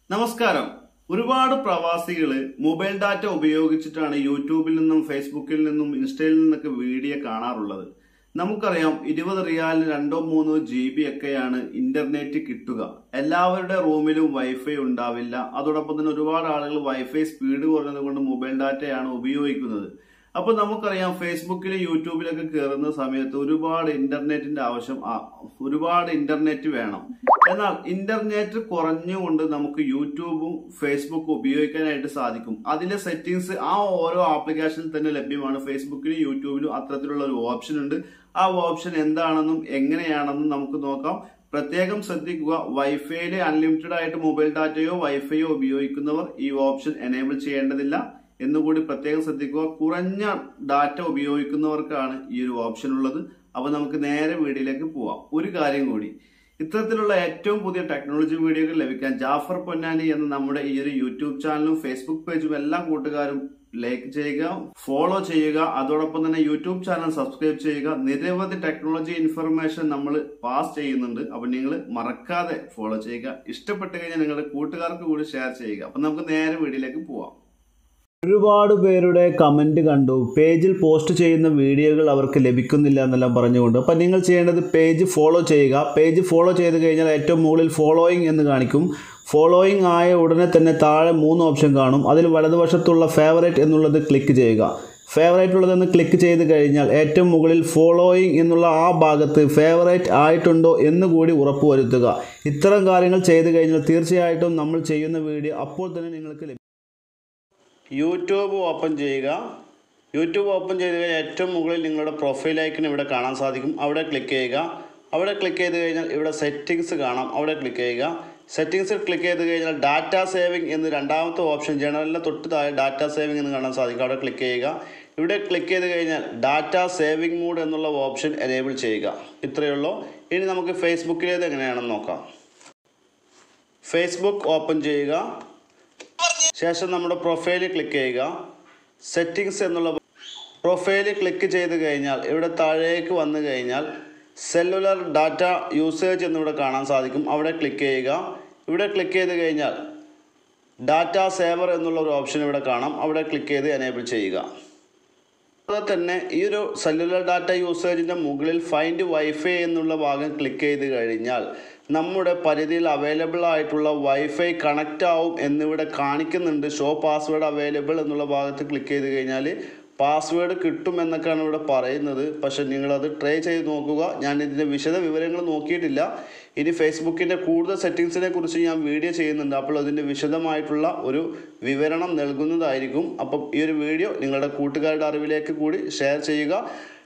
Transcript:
നമസ്കാരം. ഒരുപാട് പ്രവാസികൾ മൊബൈൽ ഡാറ്റ ഉപയോഗിച്ചിട്ടാണ് യൂട്യൂബിൽ നിന്നും ഫേസ്ബുക്കിൽ നിന്നും ഇൻസ്റ്റയിൽ നിന്നൊക്കെ വീഡിയോ കാണാറുള്ളത്. നമുക്കറിയാം 20 റിയാലിന് 2-3 GB ഒക്കെയാണ് ഇന്റർനെറ്റ് കിട്ടുക. എല്ലാവരുടെ റൂമിലും വൈഫൈ ഉണ്ടാവില്ല. അതോടൊപ്പം തന്നെ ഒരുപാട് ആളുകൾ വൈഫൈ സ്പീഡ് കുറഞ്ഞത് കൊണ്ട് മൊബൈൽ ഡാറ്റയാണ് ഉപയോഗിക്കുന്നത്. അപ്പോൾ നമുക്കറിയാം ഫേസ്ബുക്കിലും യൂട്യൂബിലൊക്കെ കയറുന്ന സമയത്ത് ഒരുപാട് ഇന്റർനെറ്റിന്റെ ആവശ്യം, ഒരുപാട് ഇന്റർനെറ്റ് വേണം. എന്നാൽ ഇന്റർനെറ്റ് കുറഞ്ഞുകൊണ്ട് നമുക്ക് യൂട്യൂബും ഫേസ്ബുക്കും ഉപയോഗിക്കാനായിട്ട് സാധിക്കും. അതിലെ സെറ്റിംഗ്സ് ആ ഓരോ ആപ്ലിക്കേഷനിൽ തന്നെ ലഭ്യമാണ്. ഫേസ്ബുക്കിലും യൂട്യൂബിലും അത്തരത്തിലുള്ള ഒരു ഓപ്ഷൻ ഉണ്ട്. ആ ഓപ്ഷൻ എന്താണെന്നും എങ്ങനെയാണെന്നും നമുക്ക് നോക്കാം. പ്രത്യേകം ശ്രദ്ധിക്കുക, വൈഫൈയില് അൺലിമിറ്റഡ് ആയിട്ട് മൊബൈൽ ഡാറ്റയോ വൈഫൈയോ ഉപയോഗിക്കുന്നവർ ഈ ഓപ്ഷൻ എനേബിൾ ചെയ്യേണ്ടതില്ല എന്നുകൂടി പ്രത്യേകം ശ്രദ്ധിക്കുക. കുറഞ്ഞ ഡാറ്റ ഉപയോഗിക്കുന്നവർക്കാണ് ഈ ഒരു ഓപ്ഷൻ ഉള്ളത്. അപ്പൊ നമുക്ക് നേരെ വീഡിയോയിലേക്ക് പോവാം. ഒരു കാര്യം കൂടി, ഇത്തരത്തിലുള്ള ഏറ്റവും പുതിയ ടെക്നോളജി വീഡിയോകൾ ലഭിക്കാൻ ജാഫർ പൊന്നാനി എന്ന നമ്മുടെ ഈ ഒരു യൂട്യൂബ് ചാനലും ഫേസ്ബുക്ക് പേജും എല്ലാ കൂട്ടുകാരും ലൈക്ക് ചെയ്യുക, ഫോളോ ചെയ്യുക. അതോടൊപ്പം തന്നെ യൂട്യൂബ് ചാനൽ സബ്സ്ക്രൈബ് ചെയ്യുക. നിരവധി ടെക്നോളജി ഇൻഫർമേഷൻ നമ്മൾ പാസ് ചെയ്യുന്നുണ്ട്. അപ്പൊ നിങ്ങൾ മറക്കാതെ ഫോളോ ചെയ്യുക. ഇഷ്ടപ്പെട്ടു കഴിഞ്ഞാൽ നിങ്ങളുടെ കൂട്ടുകാർക്ക് കൂടി ഷെയർ ചെയ്യുക. അപ്പൊ നമുക്ക് നേരെ വീഡിയോയിലേക്ക് പോവാം. ഒരുപാട് പേരുടെ കമൻറ്റ് കണ്ടു, പേജിൽ പോസ്റ്റ് ചെയ്യുന്ന വീഡിയോകൾ അവർക്ക് ലഭിക്കുന്നില്ല എന്നെല്ലാം പറഞ്ഞുകൊണ്ട്. അപ്പം നിങ്ങൾ ചെയ്യേണ്ടത് പേജ് ഫോളോ ചെയ്യുക. പേജ് ഫോളോ ചെയ്ത് കഴിഞ്ഞാൽ ഏറ്റവും മുകളിൽ ഫോളോയിങ് എന്ന് കാണിക്കും. ഫോളോയിങ് ആയ ഉടനെ തന്നെ താഴെ 3 ഓപ്ഷൻ കാണും. അതിൽ വലതുവശത്തുള്ള ഫേവറേറ്റ് എന്നുള്ളത് ക്ലിക്ക് ചെയ്യുക. ഫേവറേറ്റ് ഉള്ളതെന്ന് ക്ലിക്ക് ചെയ്ത് കഴിഞ്ഞാൽ ഏറ്റവും മുകളിൽ ഫോളോയിങ് എന്നുള്ള ആ ഭാഗത്ത് ഫേവറേറ്റ് ആയിട്ടുണ്ടോ എന്ന് കൂടി ഉറപ്പുവരുത്തുക. ഇത്തരം കാര്യങ്ങൾ ചെയ്ത് കഴിഞ്ഞാൽ തീർച്ചയായിട്ടും നമ്മൾ ചെയ്യുന്ന വീഡിയോ അപ്പോൾ തന്നെ നിങ്ങൾക്ക് ലഭിക്കും. യൂട്യൂബ് ഓപ്പൺ ചെയ്യുക. യൂട്യൂബ് ഓപ്പൺ ചെയ്ത് കഴിഞ്ഞാൽ ഏറ്റവും മുകളിൽ നിങ്ങളുടെ പ്രൊഫൈൽ ഐക്കൺ ഇവിടെ കാണാൻ സാധിക്കും. അവിടെ ക്ലിക്ക് ചെയ്യുക. അവിടെ ക്ലിക്ക് ചെയ്ത് കഴിഞ്ഞാൽ ഇവിടെ സെറ്റിങ്സ് കാണാം. അവിടെ ക്ലിക്ക് ചെയ്യുക. സെറ്റിങ്സിൽ ക്ലിക്ക് ചെയ്ത് കഴിഞ്ഞാൽ ഡാറ്റ സേവിംഗ് എന്ന് രണ്ടാമത്തെ ഓപ്ഷൻ ജനറലിൻ്റെ തൊട്ട് താഴെ ഡാറ്റ സേവിംഗ് എന്ന് കാണാൻ സാധിക്കും. അവിടെ ക്ലിക്ക് ചെയ്യുക. ഇവിടെ ക്ലിക്ക് ചെയ്ത് കഴിഞ്ഞാൽ ഡാറ്റ സേവിംഗ് മോഡ് എന്നുള്ള ഓപ്ഷൻ എനേബിൾ ചെയ്യുക. ഇത്രയേ ഉള്ളൂ. ഇനി നമുക്ക് ഫേസ്ബുക്കിലേത് എങ്ങനെയാണെന്ന് നോക്കാം. ഫേസ്ബുക്ക് ഓപ്പൺ ചെയ്യുക. ശേഷം നമ്മുടെ പ്രൊഫൈലിൽ ക്ലിക്ക് ചെയ്യുക. സെറ്റിങ്സ് എന്നുള്ള പ്രൊഫൈലിൽ ക്ലിക്ക് ചെയ്ത് കഴിഞ്ഞാൽ ഇവിടെ താഴേക്ക് വന്നു കഴിഞ്ഞാൽ സെല്ലുലർ ഡാറ്റ യൂസേജ് എന്നിവിടെ കാണാൻ സാധിക്കും. അവിടെ ക്ലിക്ക് ചെയ്യുക. ഇവിടെ ക്ലിക്ക് ചെയ്ത് കഴിഞ്ഞാൽ ഡാറ്റ സേവർ എന്നുള്ള ഒരു ഓപ്ഷൻ ഇവിടെ കാണാം. അവിടെ ക്ലിക്ക് ചെയ്ത് എനേബിൾ ചെയ്യുക. അതുപോലെ തന്നെ ഈ ഒരു സെല്ലുലർ ഡാറ്റ യൂസേജിൻ്റെ മുകളിൽ ഫൈൻഡ് വൈഫൈ എന്നുള്ള ഭാഗം ക്ലിക്ക് ചെയ്ത് കഴിഞ്ഞാൽ നമ്മുടെ പരിധിയിൽ അവൈലബിൾ ആയിട്ടുള്ള വൈഫൈ കണക്റ്റ് ആവും എന്നിവിടെ കാണിക്കുന്നുണ്ട്. ഷോ പാസ്വേഡ് അവൈലബിൾ എന്നുള്ള ഭാഗത്ത് ക്ലിക്ക് ചെയ്ത് കഴിഞ്ഞാൽ പാസ്വേഡ് കിട്ടുമെന്നൊക്കെയാണ് ഇവിടെ പറയുന്നത്. പക്ഷെ നിങ്ങളത് ട്രൈ ചെയ്ത് നോക്കുക. ഞാൻ ഇതിൻ്റെ വിശദ വിവരങ്ങൾ നോക്കിയിട്ടില്ല. ഇനി ഫേസ്ബുക്കിൻ്റെ കൂടുതൽ സെറ്റിങ്സിനെ കുറിച്ച് ഞാൻ വീഡിയോ ചെയ്യുന്നുണ്ട്. അപ്പോൾ അതിൻ്റെ വിശദമായിട്ടുള്ള ഒരു വിവരണം നൽകുന്നതായിരിക്കും. അപ്പം ഈ ഒരു വീഡിയോ നിങ്ങളുടെ കൂട്ടുകാരുടെ അറിവിലേക്ക് കൂടി ഷെയർ ചെയ്യുക.